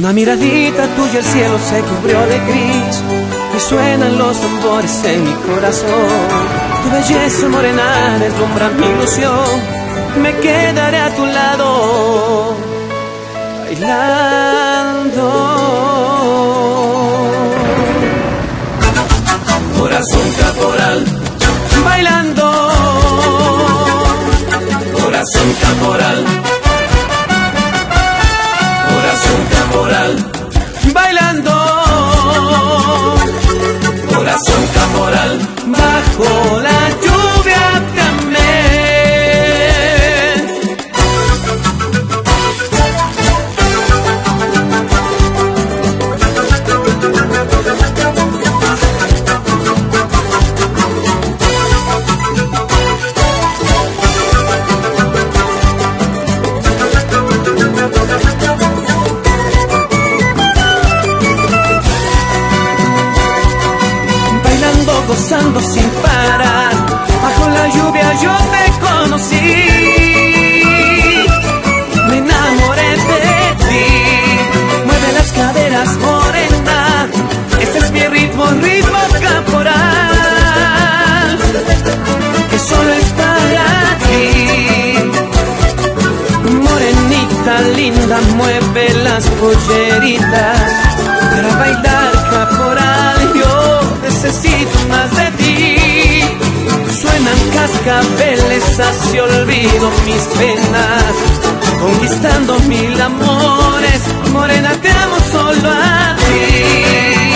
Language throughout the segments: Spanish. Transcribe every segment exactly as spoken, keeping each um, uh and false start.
una miradita tuya el cielo se cubrió de gris y suenan los tambores en mi corazón. Tu belleza morena deslumbra mi ilusión. Me quedaré a tu lado bailando. Corazón caporal, Bailando. corazón caporal, corazón caporal, Bailando. corazón caporal, Bajo la lluvia también. Gozando sin parar, bajo la lluvia yo te conocí, me enamoré de ti. Mueve las caderas, morena, este es mi ritmo, ritmo caporal, que solo es para ti. Morenita linda, mueve las polleritas para bailar caporal. Yo necesito más de ti. Suenan cascabeles, hace olvido mis penas, conquistando mil amores. Morena, te amo solo a ti.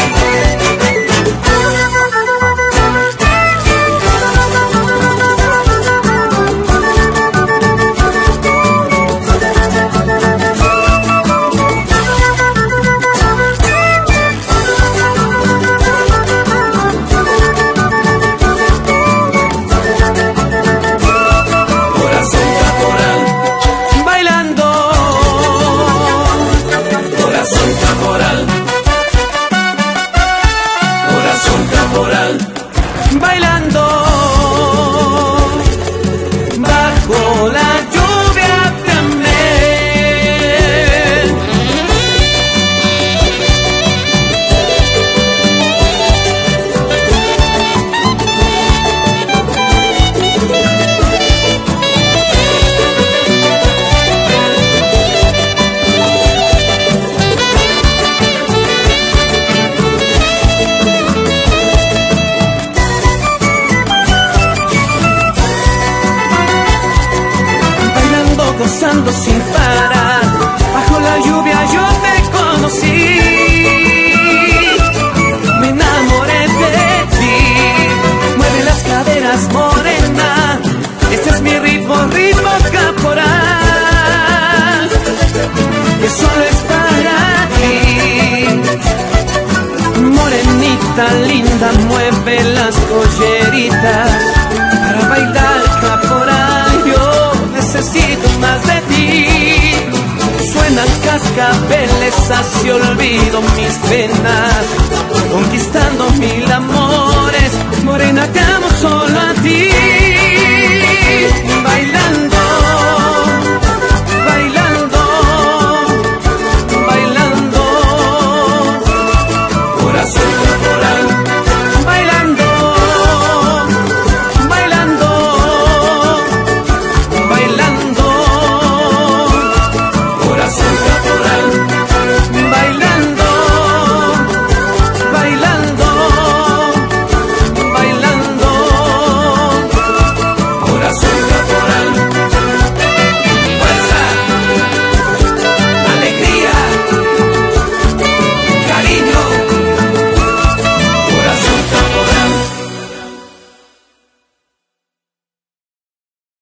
Bailando, bajo la lluvia también. Gozando sin parar, bajo la lluvia yo te conocí, me enamoré de ti. Mueve las caderas, morena, este es mi ritmo, ritmo caporal, que solo es para ti. Morenita linda, mueve las polleritas para bailar caporal. Yo necesito más de ti. Suenan cascabeles, hace olvido mis penas, conquistando mil amores.